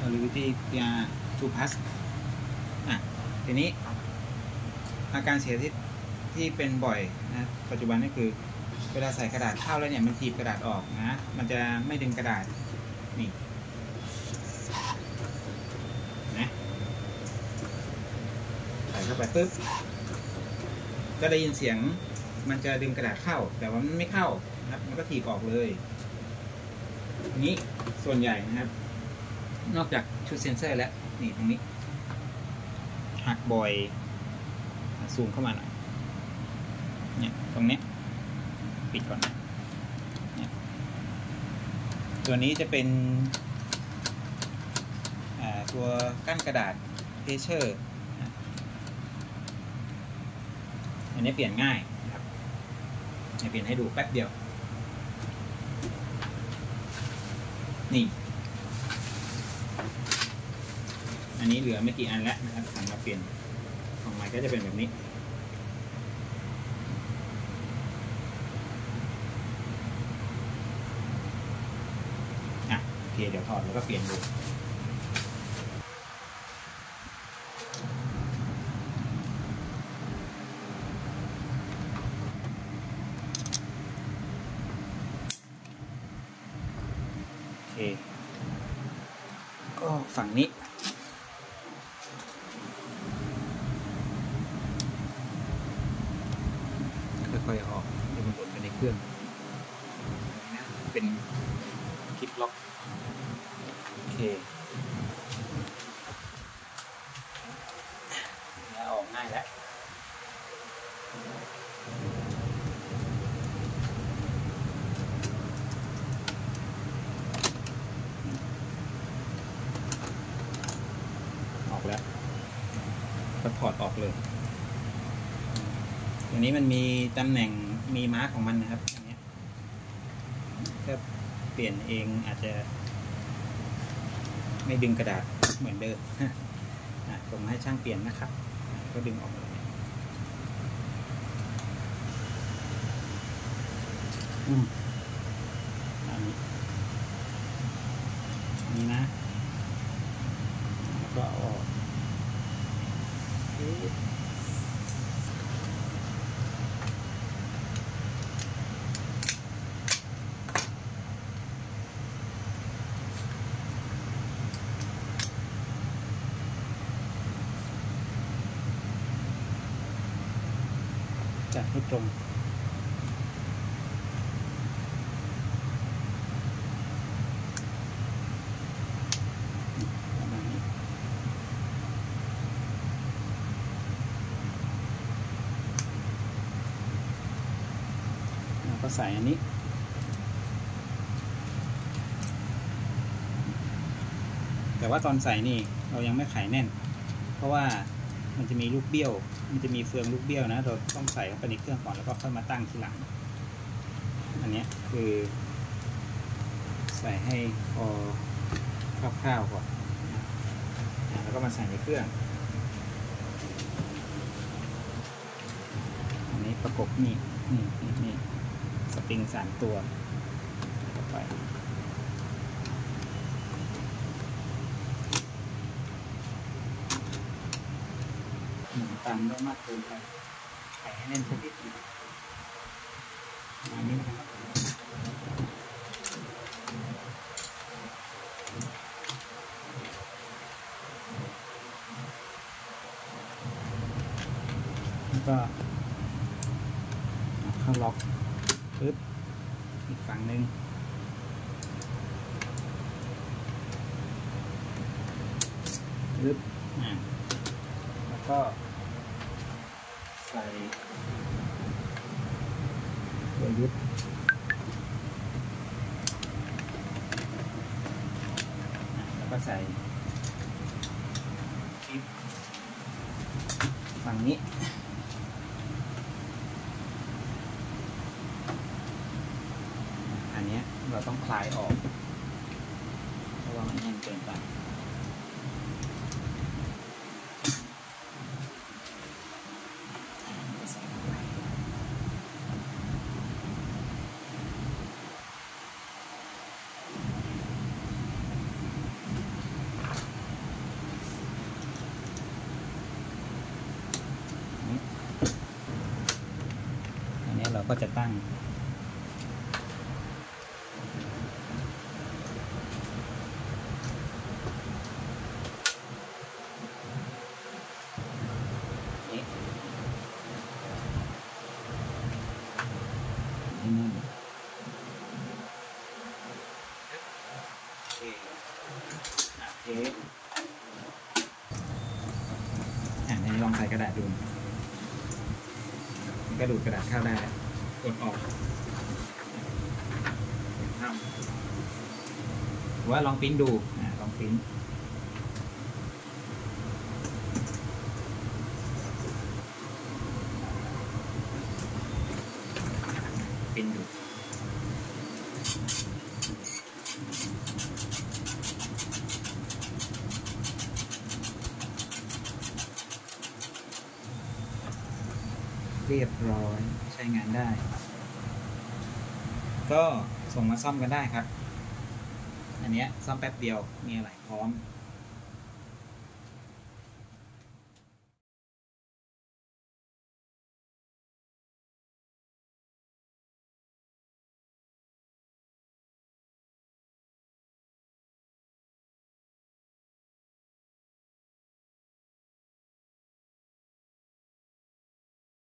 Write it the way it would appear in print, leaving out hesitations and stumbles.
Solidity PR 2 Plus ทีนี้อาการเสียที่เป็นบ่อยนะปัจจุบันนี่คือเวลาใส่กระดาษเข้าแล้วเนี่ยมันถีบกระดาษออกนะมันจะไม่ดึงกระดาษนี่นะใส่เข้าไปปุ๊บก็ได้ยินเสียงมันจะดึงกระดาษเข้าแต่ว่ามันไม่เข้านะครับมันก็ถีบออกเลยนี้ส่วนใหญ่นะครับนอกจากชุดเซ็นเซอร์แล้วนี่ตรงนี้หักบ่อยซูมเข้ามาหน่อยเนี่ยตรงนี้ปิดก่อนนะเนี่ยตัวนี้จะเป็นตัวกั้นกระดาษเพเชอร์อันนี้เปลี่ยนง่ายนะครับเปลี่ยนให้ดูแป๊บเดียวนี่อันนี้เหลือไม่กี่อันแล้วนะครับสั่งมาเปลี่ยนของใหม่ก็จะเป็นแบบนี้โอเคเดี๋ยวถอดแล้วก็เปลี่ยนดูโอเคก็ฝั่งนี้ค่อยๆออกเดี๋ยวมันหล่นไปในเครื่องเป็นคลิปล็อกโอเคออกง่ายแล้วออกแล้วก็ถอดออกเลยอันนี้มันมีตำแหน่งมีมาร์กของมันนะครับอย่างเงี้ยถ้าเปลี่ยนเองอาจจะไม่ดึงกระดาษเหมือนเดิมผมให้ช่างเปลี่ยนนะครับก็ดึงออกเลยอันนี้นะแล้วก็เอาออกจัดให้ตรงประมาณนี้แล้วก็ใส่อันนี้แต่ว่าตอนใส่นี่เรายังไม่ไขแน่นเพราะว่ามันจะมีลูกเบี้ยวมันจะมีเฟืองลูกเบี้ยวนะเราต้องใส่เข้าไปในเครื่องก่อนแล้วก็ค่อยมาตั้งทีหลังอันนี้คือใส่ให้พอคร่าวๆก่อนแล้วก็มาใส่ในเครื่องอันนี้ประกบนี่สปริง3 ตัวเข้าไปตามได้มากเกินไปไขให้แน่นสักนิดนึงอันนี้นะครับแล้วก็เข้าล็อกปึ๊บอีกฝั่งหนึ่งปึ๊บแล้วก็ใส่ตัวยึดแล้วก็ใส่คลิปฝั่งนี้อันนี้เราต้องคลายออกเพราะว่ามันแน่นเกินไปก็จะตั้งให้แน่นเทในลองใส่กระดาษดูก็ดูดกระดาษเข้าได้กดออกทำว่าลองพิมพ์ดูลองพิมพ์ดูเรียบร้อยใช้งานได้ก็ส่งมาซ่อมกันได้ครับอันนี้ซ่อมแป๊บเดียวมีอะไรพร้อม